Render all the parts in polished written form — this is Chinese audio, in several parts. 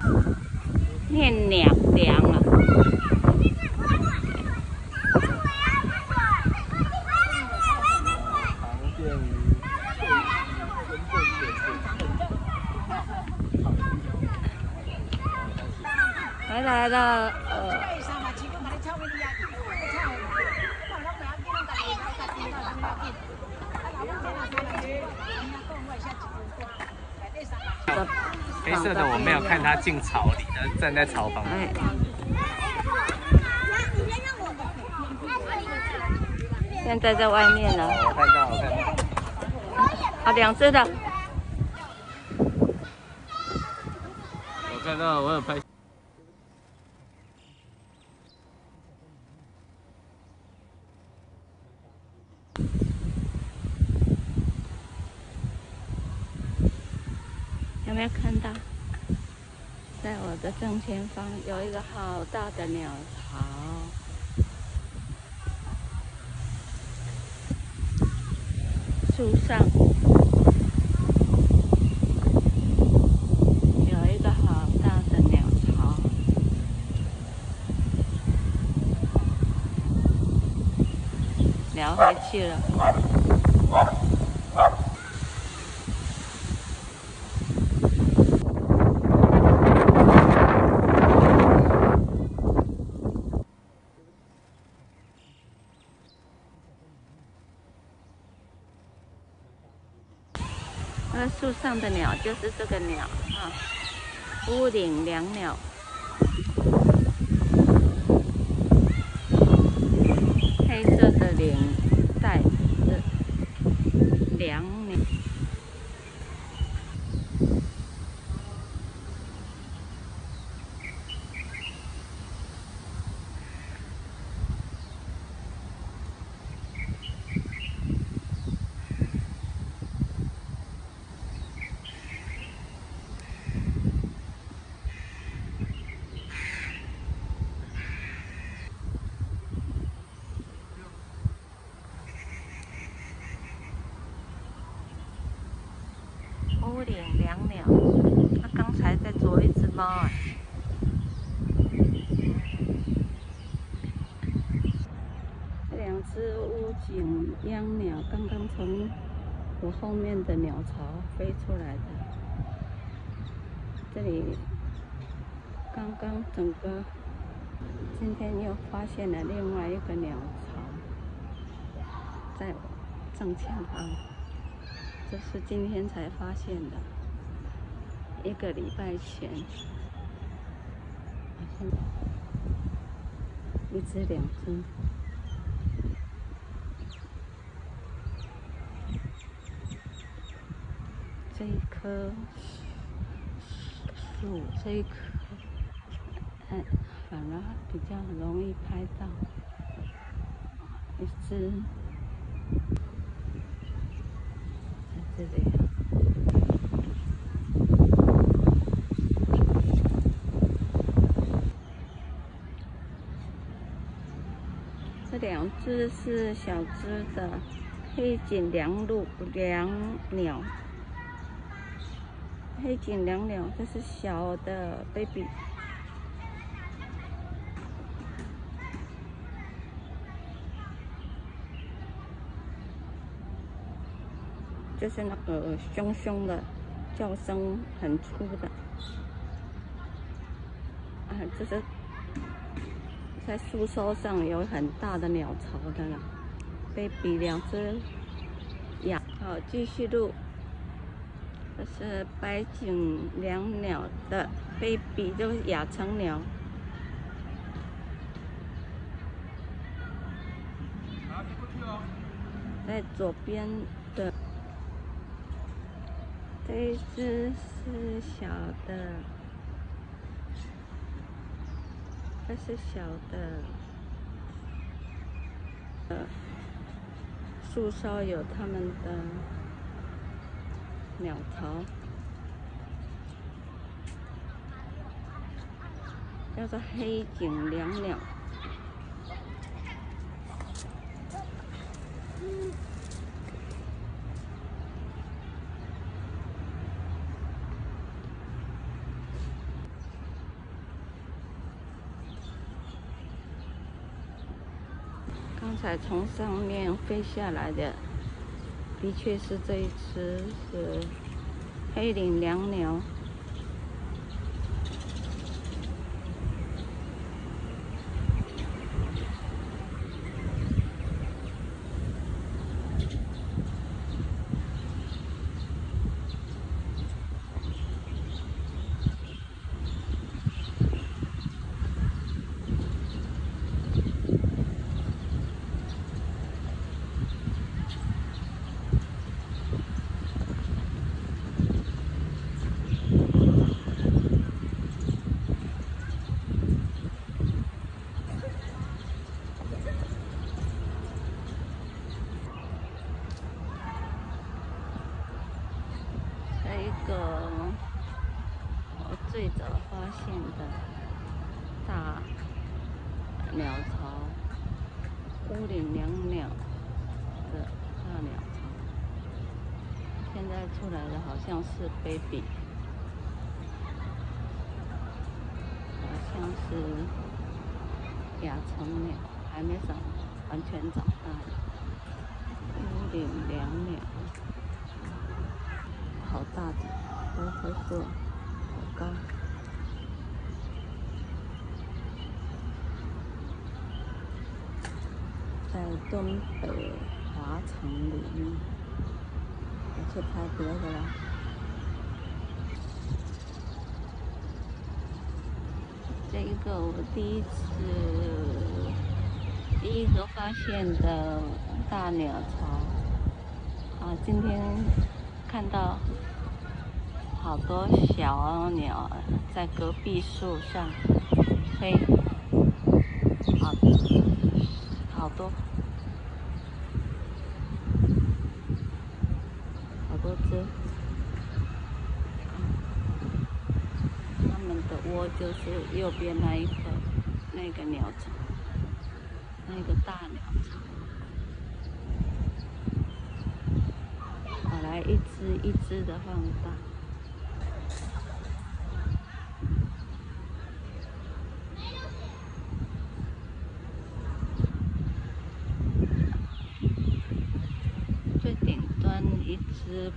念凉啊。回来了， 黑色的我没有看他进草里，他站在草旁边。 现在在外面了。 我看到。 啊，2只的。 我看到，我有拍。 有没有看到？在我的正前方有一个好大的鸟巢，树上有一个好大的鸟巢，鸟回去了。树上的鸟就是这个鸟啊，屋顶椋鸟。黑色的领带的椋鸟。屋顶椋鸟，它刚才在啄一只猫哎。这2只屋顶椋鸟刚刚从我后面的鸟巢飞出来的。这里刚刚整个，今天又发现了另外一个鸟巢，在我正前方。这是今天才发现的，1个礼拜前，1只2只，这一棵树，这一棵，反而比较容易拍到1只，在这里。这2只是小只的黑颈椋鸟，黑颈椋鸟，这是小的 baby。就是那个凶凶的，叫声很粗的。啊，这是在树梢上有很大的鸟巢的了。baby 2只养。好，继续录。这是白颈椋鸟的 baby， 就是亚成鸟。在左边的。这一只是小的，这是小的，树梢有它们的鸟巢，叫做黑颈椋鸟。 才从上面飞下来的，的确是这一只是黑领椋鸟。我最早发现的大鸟巢，乌领椋鸟的大鸟巢，现在出来的好像是 baby， 好像是亚成鸟，还没完全长大。乌领椋鸟，好大的，好高。在东北华城里面，我去拍别的了。这一个我第一个发现的大鸟巢啊，今天看到好多小鸟在隔壁树上飞，好多只。它们的窝就是右边那个鸟巢，那个大鸟巢。我来一只一只的放大。最顶端一只。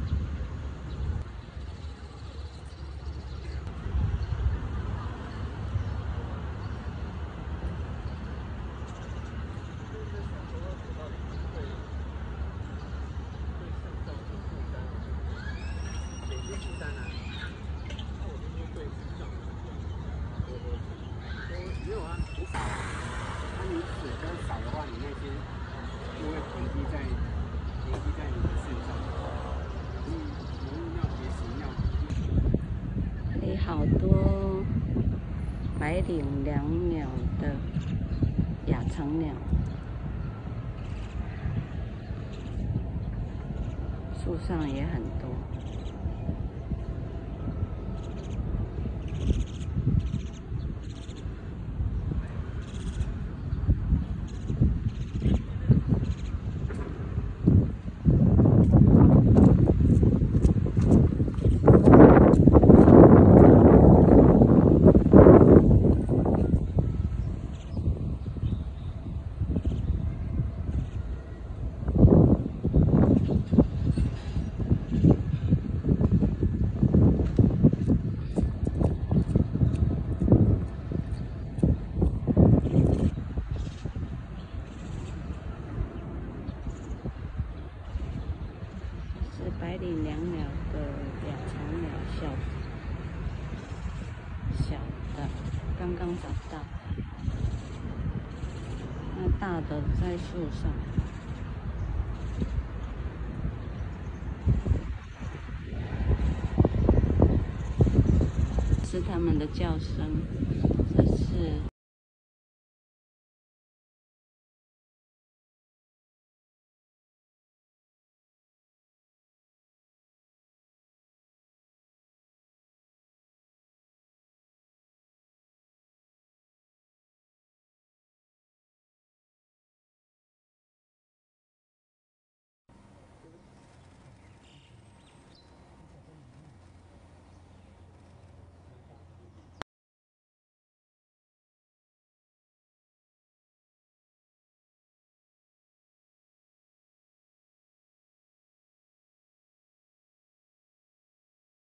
没有啊，你少，你水分少的话，你那些就会囤积在你的身上，尿结石尿。 这里好多白领椋鸟的亚成鸟，树上也很多。白领椋鸟的亚成鸟，小的，刚刚长大，那大的在树上。是它们的叫声，这是。